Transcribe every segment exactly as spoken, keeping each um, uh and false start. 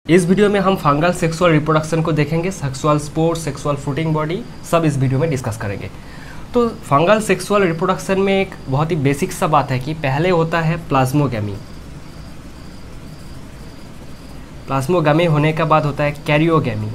इस वीडियो में हम फंगल सेक्सुअल रिप्रोडक्शन को देखेंगे, sexual spore, sexual fruiting body, सब इस वीडियो में डिस्कस करेंगे। तो फंगल सेक्सुअल रिप्रोडक्शन में एक बहुत ही बेसिक सा बात है कि पहले होता है प्लाज्मोगैमी। प्लाज्मोगैमी होने के बाद होता है कैरियोगैमी।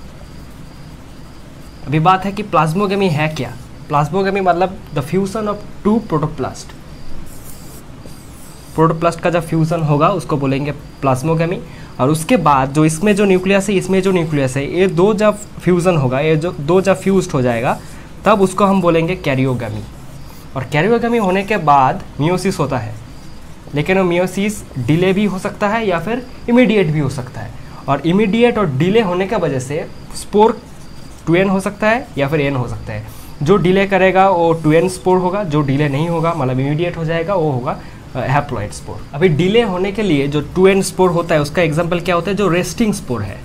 अभी बात है कि प्लाज्मोगैमी है क्या। प्लाज्मोगैमी मतलब the fusion of two protoplast. Protoplast का जब फ्यूजन होगा उसको बोलेंगे प्लाज्मोगैमी। और उसके बाद जो इसमें जो न्यूक्लियस है, इसमें जो न्यूक्लियस है, ये दो जब फ्यूजन होगा, ये जो दो जब फ्यूज्ड हो जाएगा तब उसको हम बोलेंगे कैरियोगैमी। और कैरियोगैमी होने के बाद मियोसिस होता है, लेकिन वो मियोसिस डिले भी हो सकता है या फिर इमीडिएट भी हो सकता है। और इमीडिएट और डिले होने की वजह से स्पोर टू एन हो सकता है या फिर एन हो सकता है। जो डिले करेगा वो टू एन स्पोर होगा, जो डिले नहीं होगा मतलब इमीडिएट हो जाएगा वो होगा हैप्लॉइड स्पोर। अभी डिले होने के लिए जो टू एन स्पोर होता है उसका एग्जांपल क्या होता है, जो रेस्टिंग स्पोर है।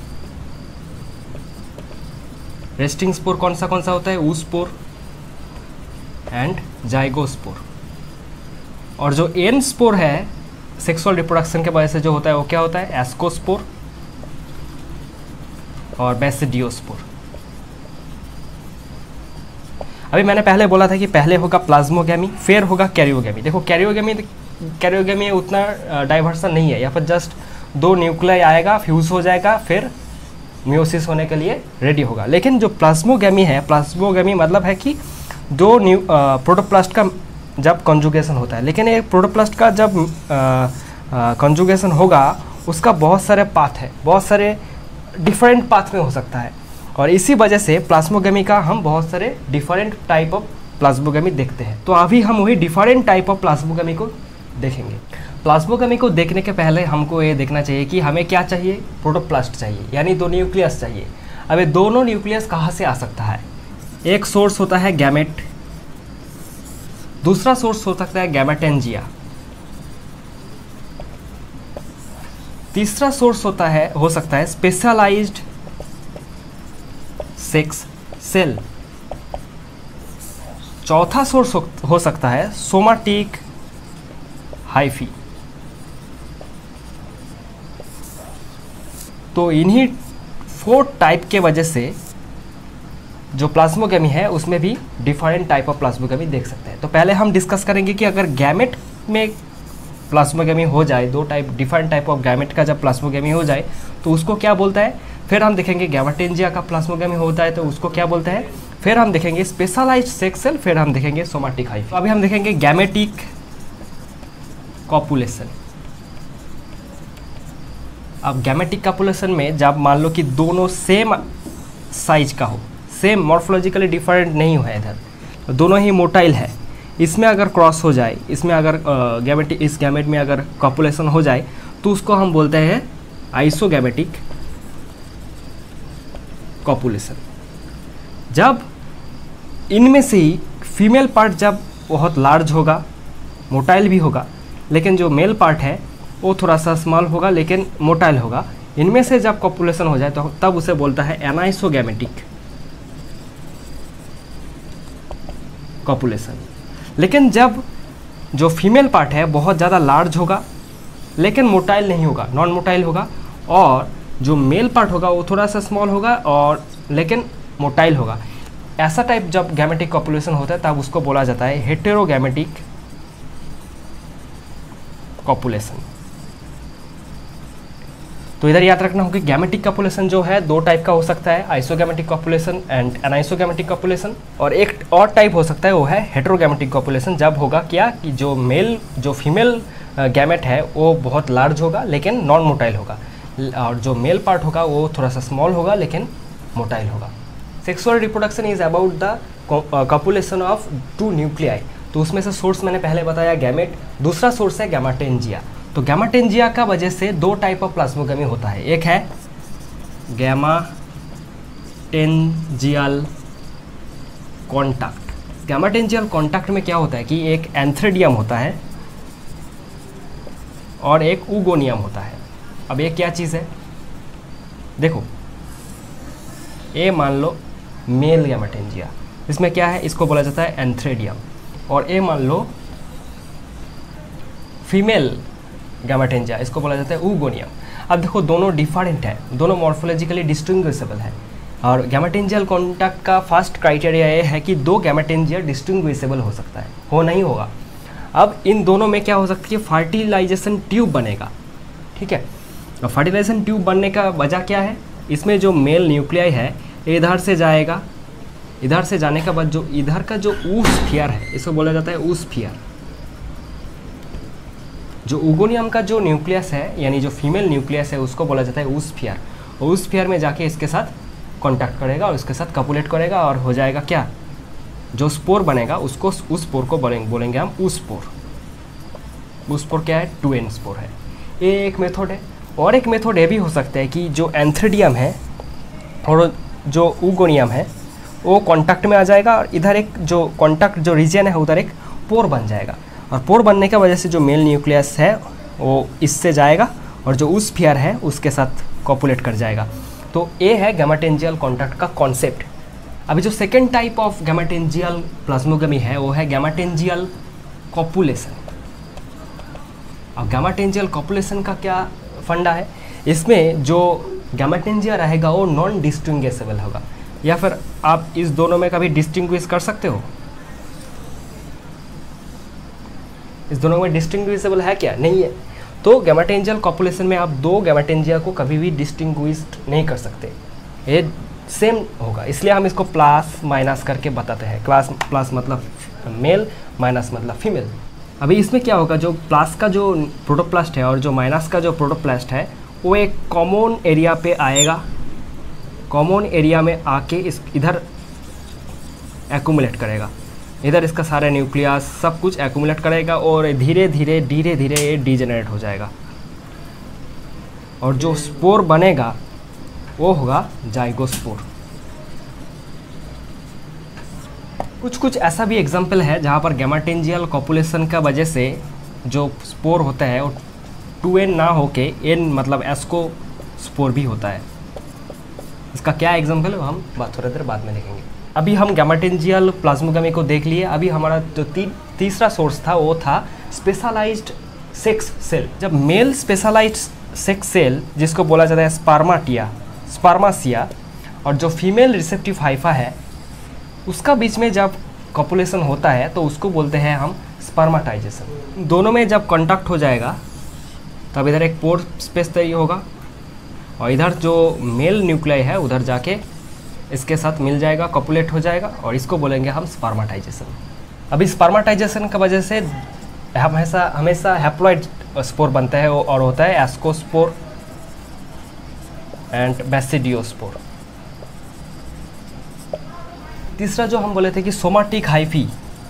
रेस्टिंग स्पोर कौन सा कौन सा होता है, ऊस्पोर एंड जाइगोस्पोर। और जो एन स्पोर है सेक्सुअल रिप्रोडक्शन के वजह से जो होता है वो क्या होता है, एस्कोस्पोर और बेसिडियोस्पोर। अभी मैंने पहले बोला था कि पहले होगा प्लाज्मोगैमी, फिर होगा कैरियोगैमी। देखो कैरियोगैमी कैरियोगैमी उतना डाइवर्सन नहीं है, यहाँ पर जस्ट दो न्यूक्लियाई आएगा, फ्यूज हो जाएगा, फिर मियोसिस होने के लिए रेडी होगा। लेकिन जो प्लाज्मोगैमी है, प्लाज्मोगैमी मतलब है कि दो न्यू प्रोटोप्लास्ट का जब कॉन्जुगेशन होता है। लेकिन एक प्रोटोप्लास्ट का जब कॉन्जुगेशन होगा उसका बहुत सारे पाथ है, बहुत सारे डिफरेंट पाथ में हो सकता है। और इसी वजह से प्लाज्मोगैमी का हम बहुत सारे डिफरेंट टाइप ऑफ प्लाज्मोगैमी देखते हैं। तो अभी हम वही डिफरेंट टाइप ऑफ प्लाज्मोगैमी को देखेंगे। प्लाज्मोगैमी को देखने के पहले हमको ये देखना चाहिए कि हमें क्या चाहिए, प्रोटोप्लास्ट चाहिए, यानी दो न्यूक्लियस चाहिए। अब ये दोनों न्यूक्लियस कहाँ से आ सकता है, एक सोर्स होता है गैमेट, दूसरा सोर्स हो सकता है गैमेटेंजिया, तीसरा सोर्स होता है हो सकता है स्पेशलाइज्ड सेक्स सेल, चौथा सोर्स हो, हो सकता है सोमाटिक हाइफी। तो इन्हीं फोर टाइप के वजह से जो प्लाज्मोगैमी है उसमें भी डिफरेंट टाइप ऑफ प्लाज्मोगैमी देख सकते हैं। तो पहले हम डिस्कस करेंगे कि अगर गैमेट में प्लाज्मोगैमी हो जाए, दो type different type of gamete का जब प्लाज्मोगैमी हो जाए तो उसको क्या बोलता है। फिर हम देखेंगे गैमेटेंजिया का प्लाज्मोगैमी होता है तो उसको क्या बोलता है। फिर हम देखेंगे स्पेशलाइज्ड सेक्स सेल, फिर हम देखेंगे सोमाटिक हाइफी। तो अभी हम देखेंगे गैमेटिक कॉपुलेशन। अब गैमेटिक कॉपुलेशन में जब मान लो कि दोनों सेम साइज का हो, सेम मॉर्फोलॉजिकली डिफरेंट नहीं है, इधर तो दोनों ही मोटाइल है, इसमें अगर क्रॉस हो जाए, इसमें अगर गैमेटिक इस गैमेट में अगर कॉपुलेशन हो जाए तो उसको हम बोलते हैं आइसोगैमेटिक कॉपुलेशन। जब इनमें से ही फीमेल पार्ट जब बहुत लार्ज होगा, मोटाइल भी होगा, लेकिन जो मेल पार्ट है वो थोड़ा सा स्मॉल होगा लेकिन मोटाइल होगा, इनमें से जब कॉपुलेशन हो जाए तो तब उसे बोलता है एनाइसोगैमेटिक कॉपुलेशन। लेकिन जब जो फीमेल पार्ट है बहुत ज़्यादा लार्ज होगा लेकिन मोटाइल नहीं होगा, नॉन मोटाइल होगा, और जो मेल पार्ट होगा वो थोड़ा सा स्मॉल होगा और लेकिन मोटाइल होगा, ऐसा टाइप जब गैमेटिक कॉपुलेशन होता है तब उसको बोला जाता है हेटेरोगैमेटिक कॉपुलेशन। तो इधर याद रखना होगा कि गैमेटिक कॉपुलेशन जो है दो टाइप का हो सकता है, isogametic copulation and anisogametic copulation. और एक और टाइप हो सकता है वो है हेटेरोगैमेटिक कॉपुलेशन। जब होगा क्या कि जो मेल जो फीमेल गैमेट है वो बहुत लार्ज होगा लेकिन नॉन मोटाइल होगा, और जो मेल पार्ट होगा वो थोड़ा सा स्मॉल होगा लेकिन मोटाइल होगा। Sexual reproduction is about the copulation of two nuclei. तो उसमें से सोर्स मैंने पहले बताया गैमेट, दूसरा सोर्स है गैमेटेंजिया। तो गैमेटेंजिया का वजह से दो टाइप ऑफ प्लाज्मोगैमी होता है, एक है गैमेटेंजियल कॉन्टैक्ट। गैमेटेंजियल कॉन्टैक्ट में क्या होता है कि एक एंथ्रेडियम होता है और एक ऊगोनियम होता है। अब ये क्या चीज़ है, देखो ये मान लो मेल गैमेटेंजिया, इसमें क्या है, इसको बोला जाता है एंथ्रेडियम। और ये मान लो फीमेल गैमेटेंजिया, इसको बोला जाता है ऊगोनियम। अब देखो दोनों डिफरेंट है, दोनों मॉर्फोलॉजिकली डिस्टिंग्विशेबल है। और गैमेटेंजियल कॉन्टैक्ट का फर्स्ट क्राइटेरिया ये है कि दो गैमेटेंजिया डिस्टिंग्विशेबल हो सकता है, हो नहीं होगा। अब इन दोनों में क्या हो सकती है, फर्टिलाइजेशन ट्यूब बनेगा, ठीक है। और फर्टिलाइजेशन ट्यूब बनने का वजह क्या है, इसमें जो मेल न्यूक्लियाई है इधर से जाएगा, इधर से जाने के बाद जो इधर का जो ऊस्फियर है, इसको बोला जाता है ऊस्फियर। जो उगोनियम का जो न्यूक्लियस है यानी जो फीमेल न्यूक्लियस है उसको बोला जाता है ऊस्फियर। और ऊस्फियर में जाके इसके साथ कांटेक्ट करेगा और इसके साथ कपुलेट करेगा और हो जाएगा क्या, जो स्पोर बनेगा उसको, उस स्पोर को बोलेंगे बोलेंगे हम ऊस्पोर। ऊस्पोर क्या है, टू एन स्पोर है। ये एक मेथड है। और एक मेथड ये भी हो सकता है कि जो एंथ्रीडियम है और जो उगोनियम है वो कांटेक्ट में आ जाएगा और इधर एक जो कांटेक्ट जो रीजन है उधर एक पोर बन जाएगा। और पोर बनने की वजह से जो मेल न्यूक्लियस है वो इससे जाएगा और जो ऊस्फियर है उसके साथ कॉपुलेट कर जाएगा। तो ये है गैमेटेंजियल कॉन्टैक्ट का कॉन्सेप्ट। अभी जो second type of gametangial plasmogamy है वो है गैमेटेंजियल कॉपुलेशन। अब गैमेटेंजियल कॉपुलेशन का क्या फंडा है, इसमें जो गैमेटेंजिया रहेगा वो नॉन डिस्टिंग्विशेबल होगा, या फिर आप इस दोनों में कभी डिस्टिंग्विश कर सकते हो। इस दोनों में डिस्टिंग्विशेबल है क्या, नहीं है। तो गैमेटेंजियल कॉपुलेशन में आप दो गैमेटेंजिया को कभी भी डिस्टिंग्विश्ड नहीं कर सकते, ये सेम होगा। इसलिए हम इसको प्लस माइनस करके बताते हैं। क्लास प्लस मतलब मेल, माइनस मतलब फीमेल। अभी इसमें क्या होगा, जो प्लस का जो प्रोटोप्लास्ट है और जो माइनस का जो प्रोटोप्लास्ट है वो एक कॉमन एरिया पे आएगा। कॉमन एरिया में आके इस इधर एक्यूमुलेट करेगा, इधर इसका सारा न्यूक्लियस सब कुछ एक्यूमुलेट करेगा और धीरे धीरे धीरे धीरे ये डीजेनरेट हो जाएगा। और जो स्पोर बनेगा वो होगा जाइगोस्पोर। कुछ कुछ ऐसा भी एग्जाम्पल है जहाँ पर गैमेटेंजियल कॉपुलेशन का वजह से जो स्पोर होता है वो टू एन ना होके एन मतलब एस्को स्पोर भी होता है। इसका क्या एग्जाम्पल है हम बात थोड़ी देर बाद में देखेंगे। अभी हम गैमेटेंजियल प्लाज्मोगेमी को देख लिए। अभी हमारा जो ती, तीसरा सोर्स था वो था स्पेशलाइज्ड सेक्स सेल। जब मेल स्पेशलाइज्ड सेक्स सेल जिसको बोला जाता है स्पर्माटिया स्पर्मासिया और जो फीमेल रिसेप्टिव हाइफा है उसका बीच में जब कॉपुलेशन होता है तो उसको बोलते हैं हम स्पर्माटाइजेशन। दोनों में जब कॉन्टैक्ट हो जाएगा तब इधर एक पोर स्पेस तैयार होगा और इधर जो मेल न्यूक्लियाई है उधर जाके इसके साथ मिल जाएगा, कॉपुलेट हो जाएगा और इसको बोलेंगे हम स्पर्माटाइजेशन। अभी स्पर्माटाइजेशन की वजह से हमेशा हमेशा हैप्लॉइड स्पोर बनता है और होता है एस्कोस्पोर एंड बेसिडियोस्पोर। तीसरा जो हम बोले थे कि सोमाटिक हाइफी,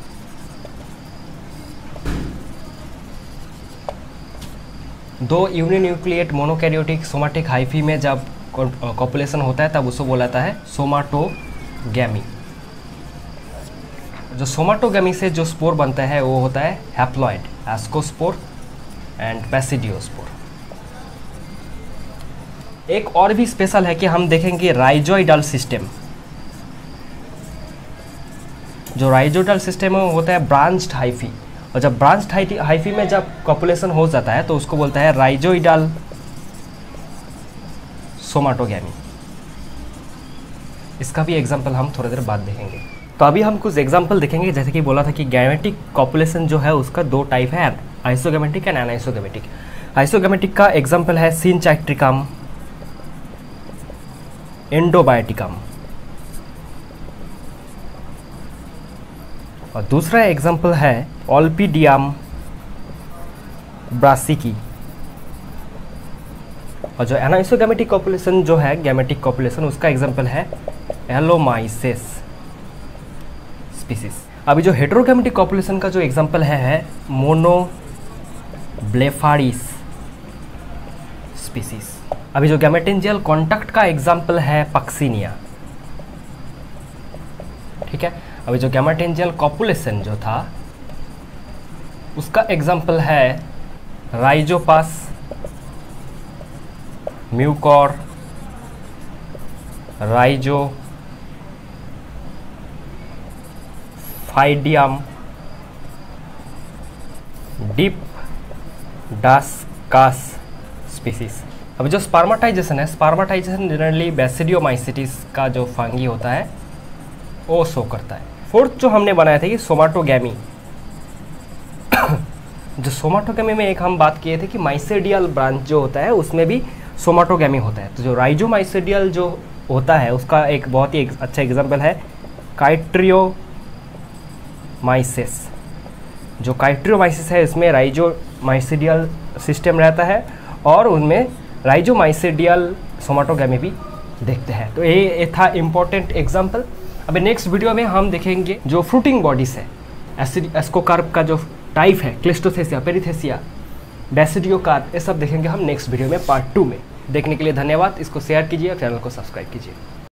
दो यूनिन्यूक्लिएट मोनोकैरियोटिक सोमाटिक हाइफी में जब कॉपुलेशन होता है तब उसको बोला जाता है सोमाटोगैमी। जो सोमाटोगैमी से जो स्पोर बनता है वो होता है हैप्लॉइड एस्कोस्पोर एंड बेसिडियोस्पोर। एक और भी स्पेशल है कि हम देखेंगे राइजोइडल सिस्टम। जो राइजोइडल सिस्टम है वो होता है ब्रांच्ड हाइफी और जब ब्रांच्ड हाइफी में जब कॉपुलेशन हो जाता है तो उसको बोलता है राइजोइडल सोमाटोगैमी। इसका भी एग्जांपल हम थोड़ी देर बाद देखेंगे। तो अभी हम कुछ एग्जांपल देखेंगे। जैसे कि बोला था कि गैमेटिक कॉपुलेशन जो है उसका दो टाइप है, आइसोगैमेटिक एंड एनाइसोगैमेटिक। आइसोगैमेटिक का एग्जांपल है सिनचाइट्रिकम, एंडोबायोटिकम। और दूसरा एग्जांपल है ओल्पिडियम ब्रासिकी। और जो एनाइसोगैमेटिक कॉपुलेशन जो है गैमेटिक कॉपुलेशन उसका एग्जांपल है एलोमाइसेस स्पीसीज। अभी जो हेटेरोगैमेटिक कॉपुलेशन का जो एग्जांपल है, है मोनोब्लेफारिस स्पीसीज। अभी जो गैमेटेंजियल कॉन्टैक्ट का एग्जांपल है पक्सिनिया, ठीक है। अभी जो गैमेटेंजियल कॉपुलेशन जो था उसका एग्जांपल है राइजोपास, म्यूकॉर, राइजो, फाइडियम, डिप डास्कास स्पीसीज। अब जो स्पर्मेटाइजेशन है, स्पर्मेटाइजेशन जनरली बैसिडियोमाइसिटिस का जो फंगी होता है वो शो करता है। फोर्थ जो हमने बनाया था कि सोमाटोगैमी, जो सोमाटोगैमी में एक हम बात किए थे कि माइसेडियल ब्रांच जो होता है उसमें भी सोमाटोगैमी होता है। तो जो राइजोमाइसेडियल जो होता है उसका एक बहुत ही अच्छा एग्जांपल है काइट्रियोमाइसिस। जो काइट्रियोमाइसिस है इसमें राइजोमाइसेडियल सिस्टम रहता है और उनमें राइजोमाइसेडियल सोमाटोगैमी भी देखते हैं। तो ये ये था इम्पोर्टेंट एग्जांपल। अभी नेक्स्ट वीडियो में हम देखेंगे जो फ्रूटिंग बॉडीज है, एसिड एस्कोकार्प का जो टाइप है, क्लिस्टोथेसिया, पेरिथेसिया, बैसिडियोकार्प, ये सब देखेंगे हम नेक्स्ट वीडियो में पार्ट टू में। देखने के लिए धन्यवाद। इसको शेयर कीजिए और चैनल को सब्सक्राइब कीजिए।